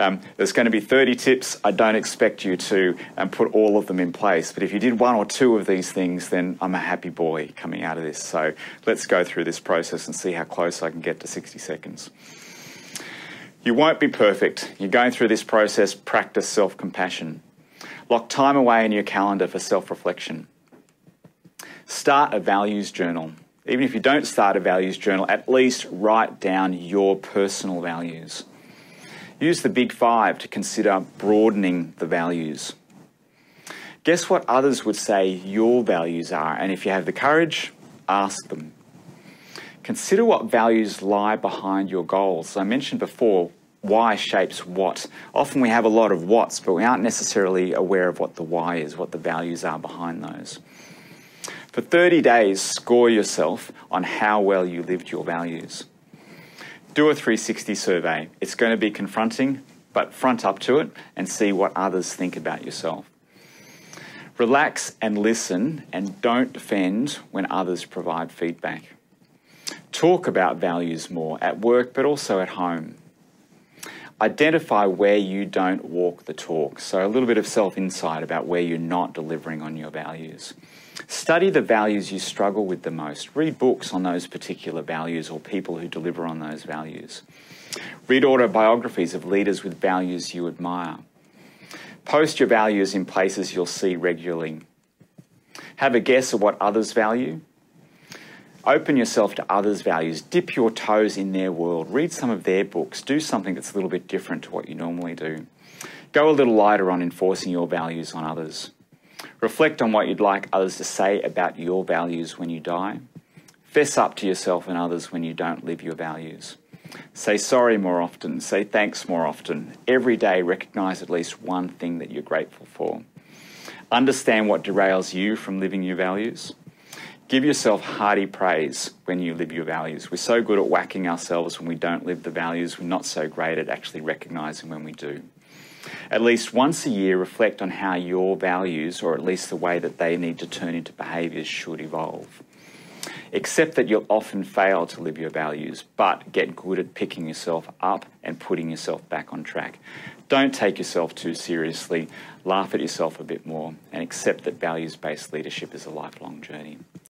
There's going to be 30 tips. I don't expect you to put all of them in place, but if you did one or two of these things, then I'm a happy boy coming out of this. So let's go through this process and see how close I can get to 60 seconds. You won't be perfect. You're going through this process. Practice self-compassion. Lock time away in your calendar for self-reflection. Start a values journal. Even if you don't start a values journal, at least write down your personal values. Use the Big Five to consider broadening the values. Guess what others would say your values are, and if you have the courage, ask them. Consider what values lie behind your goals. As I mentioned before, why shapes what. Often we have a lot of whats, but we aren't necessarily aware of what the why is, what the values are behind those. For 30 days, score yourself on how well you lived your values. Do a 360 survey. It's going to be confronting, but front up to it and see what others think about yourself. Relax and listen, and don't defend when others provide feedback. Talk about values more at work, but also at home. Identify where you don't walk the talk. So a little bit of self-insight about where you're not delivering on your values. Study the values you struggle with the most. Read books on those particular values or people who deliver on those values. Read autobiographies of leaders with values you admire. Post your values in places you'll see regularly. Have a guess at what others value. Open yourself to others' values. Dip your toes in their world. Read some of their books. Do something that's a little bit different to what you normally do. Go a little lighter on enforcing your values on others. Reflect on what you'd like others to say about your values when you die. Fess up to yourself and others when you don't live your values. Say sorry more often. Say thanks more often. Every day, recognise at least one thing that you're grateful for. Understand what derails you from living your values. Give yourself hearty praise when you live your values. We're so good at whacking ourselves when we don't live the values. We're not so great at actually recognising when we do. At least once a year, reflect on how your values, or at least the way that they need to turn into behaviours, should evolve. Accept that you'll often fail to live your values, but get good at picking yourself up and putting yourself back on track. Don't take yourself too seriously. Laugh at yourself a bit more and accept that values-based leadership is a lifelong journey.